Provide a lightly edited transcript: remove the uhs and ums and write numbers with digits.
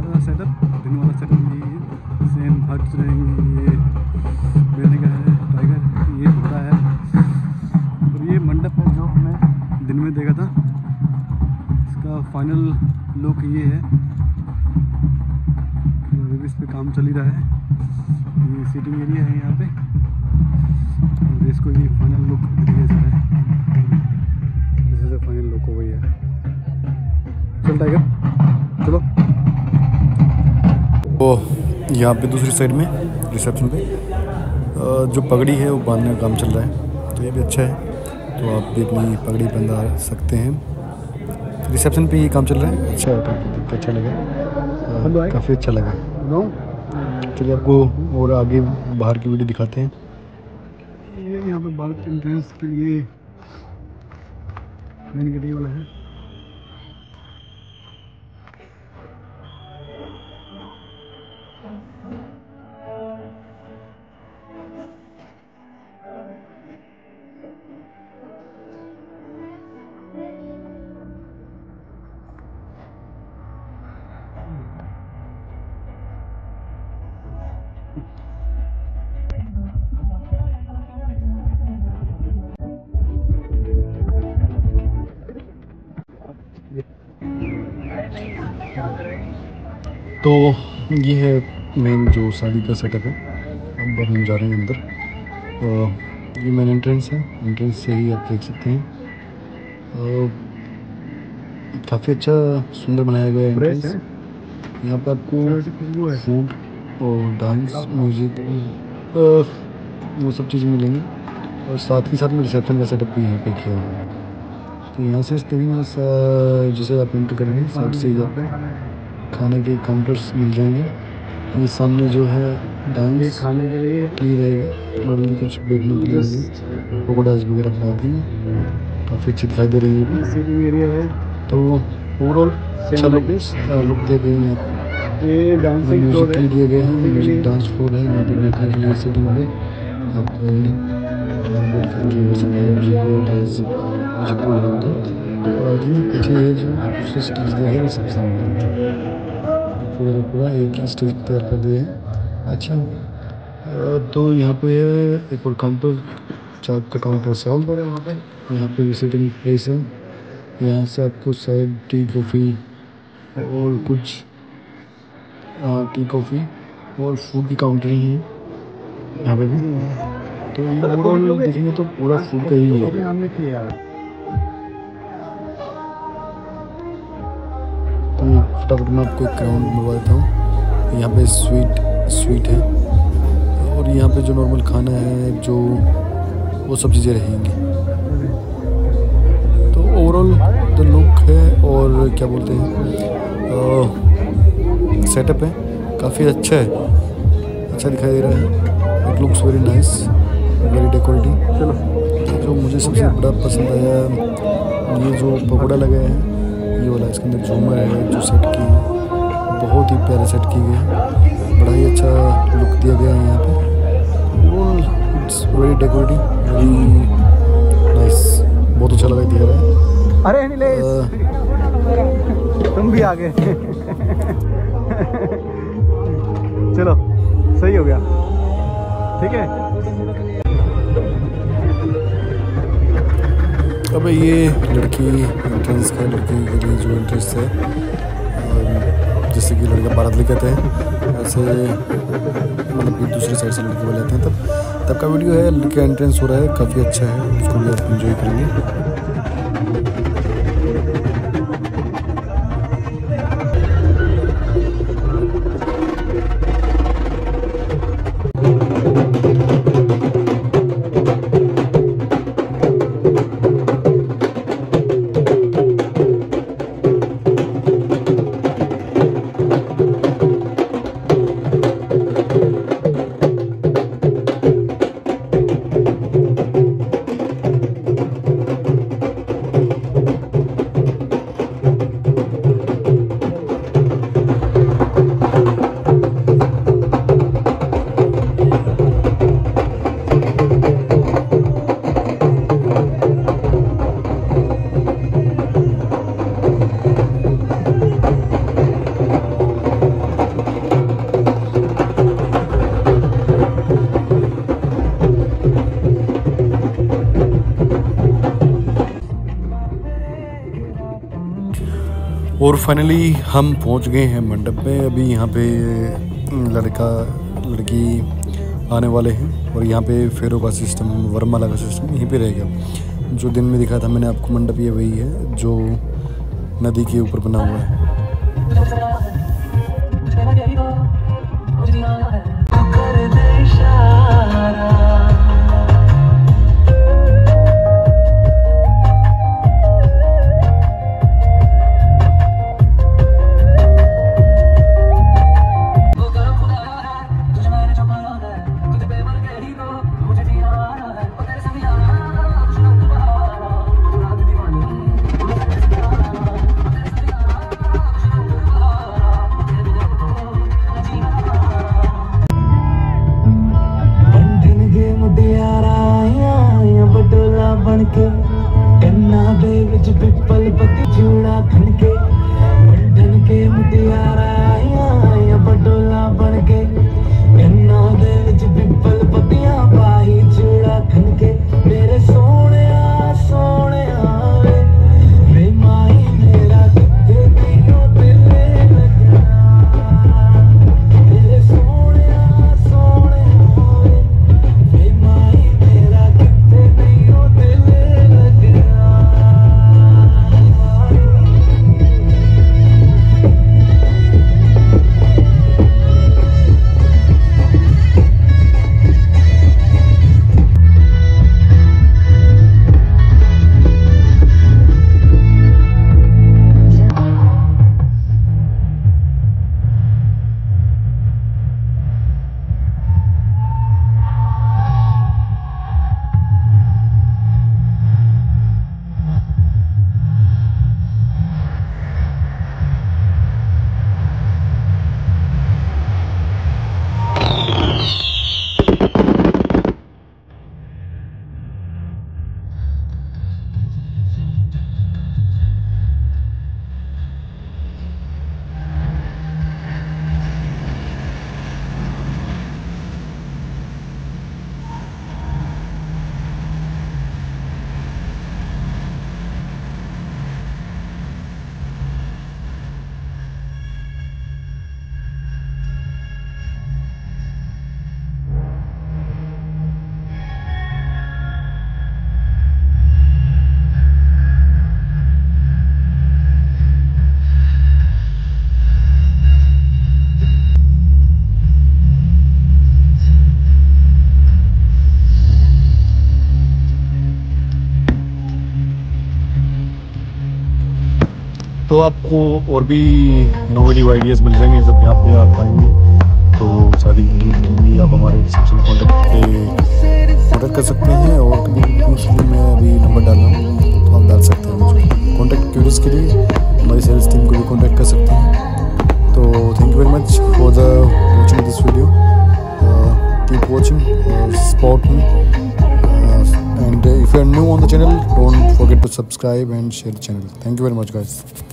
था सेटअप, दिन वाला सेटअप यही है। सेम हट्स रहेंगे, ये बैठने का है टाइगर, ये घोड़ा है और ये मंडप है जो हमने दिन में देखा था। इसका फाइनल लुक ये है। अभी इस पे काम चल ही रहा है। ये सीटिंग एरिया है यहाँ पे और इसको ये फाइनल लुक दिया जा रहा है। This is the final look हो गई है। चल टाइगर चलो। तो यहाँ पे दूसरी साइड में रिसेप्शन पे जो पगड़ी है वो बांधने का काम चल रहा है, तो ये भी अच्छा है। तो आप भी अपनी पगड़ी बंधा सकते हैं। रिसेप्शन पे ये काम चल रहा है। अच्छा है, अच्छा लगा, काफ़ी अच्छा लगा। चलिए आपको और आगे बाहर की वीडियो दिखाते हैं। ये यहाँ पे बाहर एंट्रेंस के लिए मेन गेट वाला है। तो ये है मेन जो शादी का सेटअप है। अब हम जा रहे हैं अंदर। तो ये मेन एंट्रेंस है, एंट्रेंस से ही आप देख सकते हैं। काफ़ी अच्छा सुंदर बनाया गया है एंट्रेंस। यहाँ पर आपको फूड और डांस, म्यूज़िक वो सब चीज़ें मिलेंगी और साथ ही साथ में रिसेप्शन का सेटअप भी यहाँ पे किया हुआ है। तो यहाँ से जैसे आप एंटर करेंगे साइड से ही आप खाने के काउंटर्स मिल जाएंगे। ये सामने जो है डांस खाने के लिए रहेगा और कुछ बैठने के लिए पकोड़ास वगैरह बना दी, काफ़ी अच्छी दिखाई दे रही है। सीटिंग एरिया है तो ओवरऑल अच्छा लुक दिया गया है। यहाँ ये डांसिंग फ्लोर है, दिए गए हैं म्यूजिक डांस फ्लोर है। यहाँ पे बैठने के लिए सीटिंग है। आप पीछे जो दूसरे स्टेज है सब सामने पूरा एक ही स्टेज तैयार कर दिए हैं। अच्छा तो यहाँ पे एक और काउंटर, चाट का काउंटर सॉल्व है। यहाँ पे विजिटिंग प्लेस है। यहाँ से आपको शायद टी कॉफ़ी और कुछ टी कॉफ़ी और फूड की काउंटर ही है यहाँ पे भी। तो ये ओवरऑल देखेंगे तो पूरा फूड का ही है। तो फटाफट मैं आपको एक ग्राउंड मिलवा देता हूँ। यहाँ पे स्वीट है और यहाँ पे जो नॉर्मल खाना है जो वो सब चीज़ें रहेंगी। तो ओवरऑल द लुक है और क्या बोलते हैं सेटअप है, काफ़ी अच्छा है, अच्छा दिखाई दे रहा है। It looks very nice, very decorative. चलो जो मुझे सबसे बड़ा पसंद आया ये जो पकौड़ा लगाया है ये वाला, इसके अंदर झूमर है जो सेट की है, बहुत ही प्यारे सेट की गई है, बड़ा ही अच्छा लुक दिया गया है यहाँ पे। It's very decorative, very nice, बहुत अच्छा लगा दिया है। अरे तुम भी आ गए। चलो सही हो गया, ठीक है। अब ये लड़की एंट्रेंस का, लड़की के लिए जो एंट्रेंस है जैसे कि लड़का बारात लेके आते हैं वैसे मतलब कि दूसरी साइड से लड़के वाले आते हैं तब का वीडियो है। लड़के एंट्रेंस हो रहा है, काफ़ी अच्छा है, उसको भी आप एंजॉय करेंगे। और फाइनली हम पहुंच गए हैं मंडप पे। अभी यहाँ पे लड़का लड़की आने वाले हैं और यहाँ पे फेरों का सिस्टम, वरमाला का सिस्टम यहीं पे रहेगा। जो दिन में दिखा था मैंने आपको मंडप, ये वही है जो नदी के ऊपर बना हुआ है। तो आपको और भी इनोवेटिव आइडियाज़ मिल जाएंगे जब यहाँ पे आप आएंगे। तो सारी आप हमारे रिसेप्शन कॉन्टेक्ट कर सकते हैं। और कभी भी मैं अभी नंबर डाल रहा हूँ तो आप डाल सकते हैं मुझे। कॉन्टैक्ट क्यूरीज के लिए हमारी सेल्स टीम को भी कॉन्टैक्ट कर सकते हैं। तो thank you very much for the watching this video. Keep watching, support me, and if you are new on the channel, don't forget to subscribe and share the channel. Thank you very much guys.